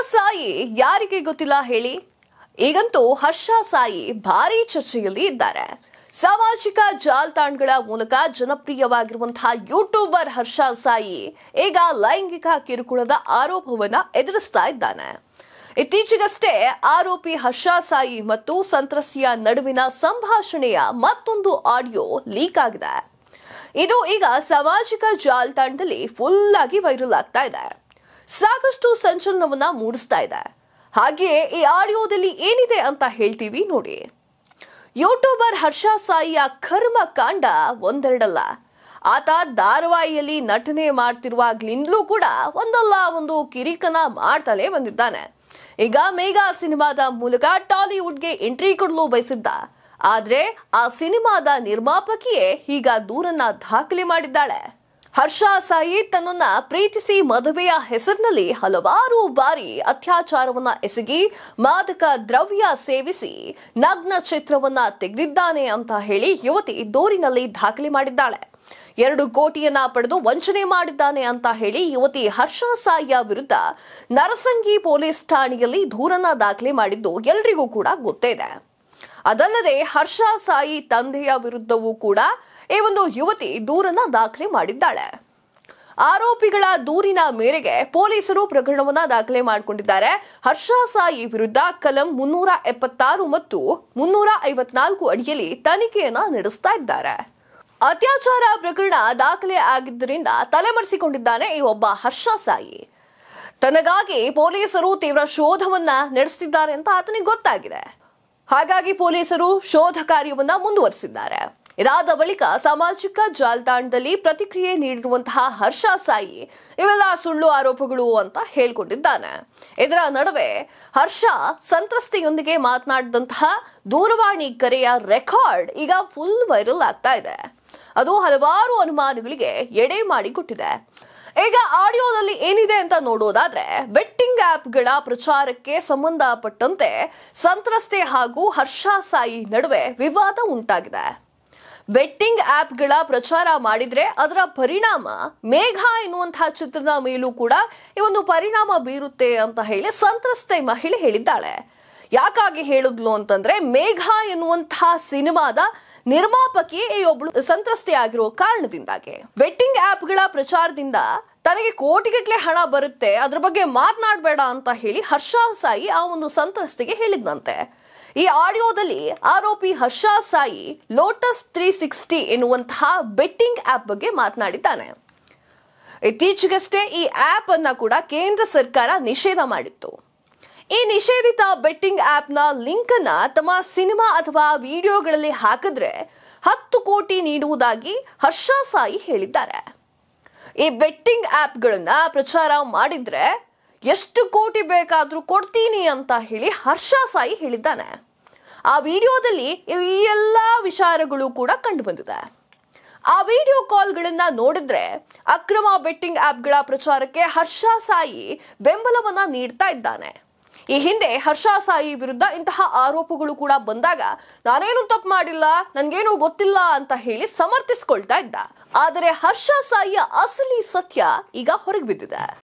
ಸಾಯಿ ಯಾರಿಗೆ ಗೊತ್ತಿಲ್ಲ ಹೇಳಿ. ಈಗಂತೂ ಹರ್ಷ ಸಾಯಿ ಭಾರಿ ಚರ್ಚೆಯಲ್ಲಿ ಇದ್ದಾರೆ. ಸಾಮಾಜಿಕ ಜಾಲತಾಣಗಳ ಮೂಲಕ ಜನಪ್ರಿಯವಾಗಿರುವಂತಹ ಯೂಟ್ಯೂಬರ್ ಹರ್ಷ ಸಾಯಿ ಈಗ ಲೈಂಗಿಕ ಕಿರುಕುಳದ ಆರೋಪವನ್ನ ಎದುರಿಸ್ತಾ ಇದ್ದಾನೆ. ಇತ್ತೀಚೆಗಷ್ಟೇ ಆರೋಪಿ ಹರ್ಷ ಸಾಯಿ ಮತ್ತು ಸಂತ್ರಸ್ತೆಯ ನಡುವಿನ ಸಂಭಾಷಣೆಯ ಮತ್ತೊಂದು ಆಡಿಯೋ ಲೀಕ್ ಆಗಿದೆ. ಇದು ಈಗ ಸಾಮಾಜಿಕ ಜಾಲತಾಣದಲ್ಲಿ ಫುಲ್ ಆಗಿ ವೈರಲ್ ಆಗ್ತಾ ಇದೆ. ಸಾಕಷ್ಟು ಸಂಚಲನವನ್ನ ಮೂಡಿಸ್ತಾ ಇದೆ. ಹಾಗೆಯೇ ಈ ಆಡಿಯೋದಲ್ಲಿ ಏನಿದೆ ಅಂತ ಹೇಳ್ತೀವಿ ನೋಡಿ. ಯೂಟ್ಯೂಬರ್ ಹರ್ಷ ಸಾಯಿಯ ಕರ್ಮಕಾಂಡ ಒಂದೆರಡಲ್ಲ. ಆತ ಧಾರಾವಾಹಿಯಲ್ಲಿ ನಟನೆ ಮಾಡ್ತಿರುವಾಗ್ಲಿಂದಲೂ ಕೂಡ ಒಂದಲ್ಲ ಒಂದು ಕಿರಿಕನ ಮಾಡ್ತಲೇ ಬಂದಿದ್ದಾನೆ. ಈಗ ಮೇಗಾ ಸಿನಿಮಾದ ಮೂಲಕ ಟಾಲಿವುಡ್ಗೆ ಎಂಟ್ರಿ ಕೊಡಲು ಬಯಸಿದ್ದ. ಆದ್ರೆ ಆ ಸಿನಿಮಾದ ನಿರ್ಮಾಪಕಿಯೇ ಈಗ ದೂರನ್ನ ದಾಖಲೆ ಮಾಡಿದ್ದಾಳೆ. ಹರ್ಷ ಸಾಯಿ ತನ್ನನ್ನ ಪ್ರೀತಿಸಿ ಮದುವೆಯ ಹೆಸರಿನಲ್ಲಿ ಹಲವಾರು ಬಾರಿ ಅತ್ಯಾಚಾರವನ್ನ ಎಸಗಿ ಮಾದಕ ದ್ರವ್ಯ ಸೇವಿಸಿ ನಗ್ನ ಚಿತ್ರವನ್ನ ತೆಗೆದಿದ್ದಾನೆ ಅಂತ ಹೇಳಿ ಯುವತಿ ದೂರಿನಲ್ಲಿ ದಾಖಲೆ ಮಾಡಿದ್ದಾಳೆ. 2 ಕೋಟಿಯನ್ನ ಪಡೆದು ವಂಚನೆ ಮಾಡಿದ್ದಾನೆ ಅಂತ ಹೇಳಿ ಯುವತಿ ಹರ್ಷ ಸಾಯಿಯ ವಿರುದ್ಧ ನರಸಂಗಿ ಪೊಲೀಸ್ ಠಾಣೆಯಲ್ಲಿ ದೂರನ್ನ ದಾಖಲೆ ಮಾಡಿದ್ದು ಎಲ್ರಿಗೂ ಕೂಡ ಗೊತ್ತೇ ಇದೆ. ಅದಲ್ಲದೆ ಹರ್ಷ ಸಾಯಿ ತಂದೆಯ ವಿರುದ್ಧವೂ ಕೂಡ ಈ ಒಂದು ಯುವತಿ ದೂರನ್ನ ದಾಖಲೆ ಮಾಡಿದ್ದಾಳೆ. ಆರೋಪಿಗಳ ದೂರಿನ ಮೇರೆಗೆ ಪೊಲೀಸರು ಪ್ರಕರಣವನ್ನ ದಾಖಲೆ ಮಾಡಿಕೊಂಡಿದ್ದಾರೆ. ಹರ್ಷ ಸಾಯಿ ವಿರುದ್ಧ ಕಲಂ 376 ಮತ್ತು 354 ಅಡಿಯಲ್ಲಿ ತನಿಖೆಯನ್ನ ನಡೆಸ್ತಾ ಇದ್ದಾರೆ. ಅತ್ಯಾಚಾರ ಪ್ರಕರಣ ದಾಖಲೆ ಆಗಿದ್ದರಿಂದ ತಲೆಮರೆಸಿಕೊಂಡಿದ್ದಾನೆ ಈ ಒಬ್ಬ ಹರ್ಷ ಸಾಯಿ. ತನಗಾಗಿ ಪೊಲೀಸರು ತೀವ್ರ ಶೋಧವನ್ನ ನಡೆಸುತ್ತಿದ್ದಾರೆ ಅಂತ ಆತನಿಗೆ ಗೊತ್ತಾಗಿದೆ. ಹಾಗಾಗಿ ಪೊಲೀಸರು ಶೋಧ ಕಾರ್ಯವನ್ನ ಮುಂದುವರಿಸಿದ್ದಾರೆ. ಇದಾದ ಬಳಿಕ ಸಾಮಾಜಿಕ ಜಾಲತಾಣದಲ್ಲಿ ಪ್ರತಿಕ್ರಿಯೆ ನೀಡಿರುವಂತಹ ಹರ್ಷ ಸಾಯಿ ಇವೆಲ್ಲ ಸುಳ್ಳು ಆರೋಪಗಳು ಅಂತ ಹೇಳ್ಕೊಂಡಿದ್ದಾನೆ. ಇದರ ನಡುವೆ ಹರ್ಷ ಸಂತ್ರಸ್ತೆಯೊಂದಿಗೆ ಮಾತನಾಡಿದಂತಹ ದೂರವಾಣಿ ಕರೆಯ ರೆಕಾರ್ಡ್ ಈಗ ಫುಲ್ ವೈರಲ್ ಆಗ್ತಾ ಇದೆ. ಅದು ಹಲವಾರು ಅನುಮಾನಗಳಿಗೆ ಎಡೆ ಮಾಡಿಕೊಟ್ಟಿದೆ. ಈಗ ಆಡಿಯೋದಲ್ಲಿ ಏನಿದೆ ಅಂತ ನೋಡೋದಾದ್ರೆ, ಬೆಟ್ಟಿಂಗ್ ಆಪ್ಗಳ ಪ್ರಚಾರಕ್ಕೆ ಸಂಬಂಧಪಟ್ಟಂತೆ ಸಂತ್ರಸ್ತೆ ಹಾಗೂ ಹರ್ಷ ಸಾಯಿ ನಡುವೆ ವಿವಾದ ಉಂಟಾಗಿದೆ. ಬೆಟ್ಟಿಂಗ್ ಆಪ್ಗಳ ಪ್ರಚಾರ ಮಾಡಿದ್ರೆ ಅದರ ಪರಿಣಾಮ ಮೇಘಾ ಎನ್ನುವಂತಹ ಚಿತ್ರದ ಮೇಲೂ ಕೂಡ ಈ ಒಂದು ಪರಿಣಾಮ ಬೀರುತ್ತೆ ಅಂತ ಹೇಳಿ ಸಂತ್ರಸ್ತೆ ಮಹಿಳೆ ಹೇಳಿದ್ದಾಳೆ. ಯಾಕಾಗಿ ಹೇಳಿದ್ಲು ಅಂತಂದ್ರೆ, ಮೇಘಾ ಎನ್ನುವಂತಹ ಸಿನಿಮಾದ ನಿರ್ಮಾಪಕಿ ಈ ಒಬ್ಳು ಸಂತ್ರಸ್ತೆ ಆಗಿರೋ ಕಾರಣದಿಂದಾಗಿ ಬೆಟ್ಟಿಂಗ್ ಆಪ್ಗಳ ಪ್ರಚಾರದಿಂದ ತನಗೆ ಕೋಟಿಗಟ್ಟಲೆ ಹಣ ಬರುತ್ತೆ, ಅದ್ರ ಬಗ್ಗೆ ಮಾತನಾಡಬೇಡ ಅಂತ ಹೇಳಿ ಹರ್ಷ ಸಾಯಿ ಆ ಒಂದು ಸಂತ್ರಸ್ತೆಗೆ ಹೇಳಿದ್ನಂತೆ. ಈ ಆಡಿಯೋದಲ್ಲಿ ಆರೋಪಿ ಹರ್ಷ ಸಾಯಿ ಲೋಟಸ್ 360 ಎನ್ನುವಂತಹ ಬೆಟ್ಟಿಂಗ್ ಆಪ್ ಬಗ್ಗೆ ಮಾತನಾಡಿದ್ದಾನೆ. ಇತ್ತೀಚೆಗಷ್ಟೇ ಈ ಆಪ್ ಅನ್ನ ಕೂಡ ಕೇಂದ್ರ ಸರ್ಕಾರ ನಿಷೇಧ ಮಾಡಿತ್ತು. ಈ ನಿಷೇಧಿತ ಬೆಟ್ಟಿಂಗ್ ಆಪ್ ನ ಲಿಂಕ್ ಅನ್ನ ತಮ್ಮ ಸಿನಿಮಾ ಅಥವಾ ವಿಡಿಯೋಗಳಲ್ಲಿ ಹಾಕಿದ್ರೆ 10 ಕೋಟಿ ನೀಡುವುದಾಗಿ ಹರ್ಷ ಸಾಯಿ ಹೇಳಿದ್ದಾರೆ. ಈ ಬೆಟ್ಟಿಂಗ್ ಆಪ್ಗಳನ್ನ ಪ್ರಚಾರ ಮಾಡಿದ್ರೆ ಎಷ್ಟು ಕೋಟಿ ಬೇಕಾದ್ರೂ ಕೊಡ್ತೀನಿ ಅಂತ ಹೇಳಿ ಹರ್ಷ ಸಾಯಿ ಹೇಳಿದ್ದಾನೆ. ಆ ವಿಡಿಯೋದಲ್ಲಿ ಈ ಎಲ್ಲಾ ವಿಚಾರಗಳು ಕೂಡ ಕಂಡು ಬಂದಿದೆ. ಆ ವಿಡಿಯೋ ಕಾಲ್ಗಳನ್ನ ನೋಡಿದ್ರೆ ಅಕ್ರಮ ಬೆಟ್ಟಿಂಗ್ ಆಪ್ಗಳ ಪ್ರಚಾರಕ್ಕೆ ಹರ್ಷ ಸಾಯಿ ಬೆಂಬಲವನ್ನ ನೀಡ್ತಾ ಇದ್ದಾನೆ. ಈ ಹಿಂದೆ ಹರ್ಷ ಸಾಯಿ ವಿರುದ್ಧ ಇಂತಹ ಆರೋಪಗಳು ಕೂಡ ಬಂದಾಗ ನಾನೇನು ತಪ್ಪು ಮಾಡಿಲ್ಲ, ನನ್ಗೇನು ಗೊತ್ತಿಲ್ಲ ಅಂತ ಹೇಳಿ ಸಮರ್ಥಿಸಿಕೊಳ್ತಾ ಇದ್ದ. ಆದರೆ ಹರ್ಷ ಸಾಯಿಯ ಅಸಲಿ ಸತ್ಯ ಈಗ ಹೊರಗೆ ಬಿದ್ದಿದೆ.